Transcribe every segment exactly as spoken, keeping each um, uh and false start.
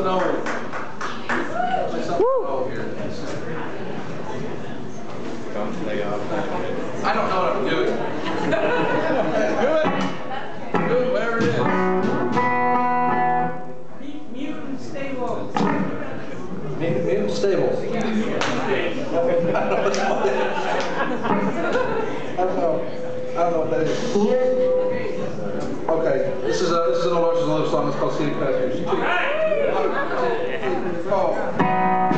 something old. Play something old here. Don't stay off. I don't know what I'm doing. Do it. Do it, whatever it is. Mutant Stables. Mutant Stables. I don't know what that is. I don't know. I don't know what that is. Okay, this is a this is an old love song. It's called City Pastures. All right. Call.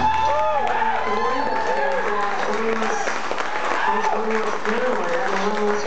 Dinner, I don't know.